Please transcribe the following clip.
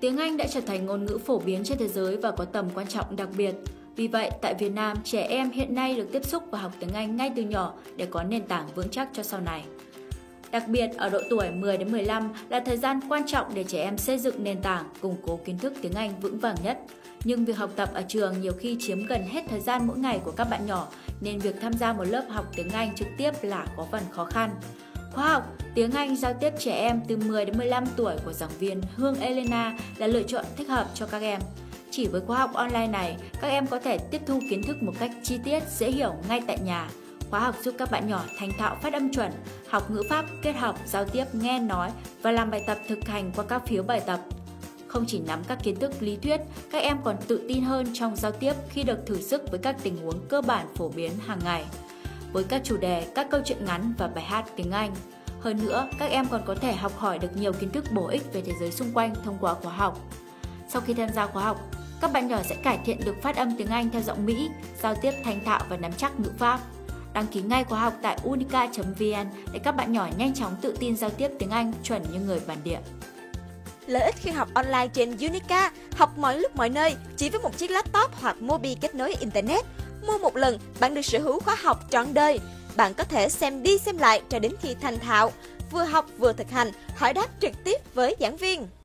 Tiếng Anh đã trở thành ngôn ngữ phổ biến trên thế giới và có tầm quan trọng đặc biệt. Vì vậy, tại Việt Nam, trẻ em hiện nay được tiếp xúc và học tiếng Anh ngay từ nhỏ để có nền tảng vững chắc cho sau này. Đặc biệt, ở độ tuổi 10 đến 15 là thời gian quan trọng để trẻ em xây dựng nền tảng, củng cố kiến thức tiếng Anh vững vàng nhất. Nhưng việc học tập ở trường nhiều khi chiếm gần hết thời gian mỗi ngày của các bạn nhỏ, nên việc tham gia một lớp học tiếng Anh trực tiếp là có phần khó khăn. Khóa học tiếng Anh giao tiếp trẻ em từ 10 đến 15 tuổi của giảng viên Hương Elena là lựa chọn thích hợp cho các em. Chỉ với khóa học online này, các em có thể tiếp thu kiến thức một cách chi tiết, dễ hiểu ngay tại nhà. Khóa học giúp các bạn nhỏ thành thạo phát âm chuẩn, học ngữ pháp kết hợp giao tiếp nghe nói và làm bài tập thực hành qua các phiếu bài tập. Không chỉ nắm các kiến thức lý thuyết, các em còn tự tin hơn trong giao tiếp khi được thử sức với các tình huống cơ bản phổ biến hàng ngày. Với các chủ đề, các câu chuyện ngắn và bài hát tiếng Anh. Hơn nữa, các em còn có thể học hỏi được nhiều kiến thức bổ ích về thế giới xung quanh thông qua khóa học. Sau khi tham gia khóa học, các bạn nhỏ sẽ cải thiện được phát âm tiếng Anh theo giọng Mỹ, giao tiếp thành thạo và nắm chắc ngữ pháp. Đăng ký ngay khóa học tại unica.vn để các bạn nhỏ nhanh chóng tự tin giao tiếp tiếng Anh chuẩn như người bản địa. Lợi ích khi học online trên Unica, học mọi lúc mọi nơi chỉ với một chiếc laptop hoặc mobi kết nối Internet. Mua một lần, bạn được sở hữu khóa học trọn đời. Bạn có thể xem đi xem lại cho đến khi thành thạo, vừa học vừa thực hành, hỏi đáp trực tiếp với giảng viên.